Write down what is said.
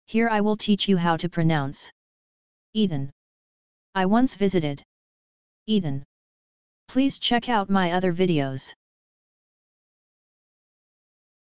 Here I will teach you how to pronounce Eton. I once visited Eton. Please check out my other videos.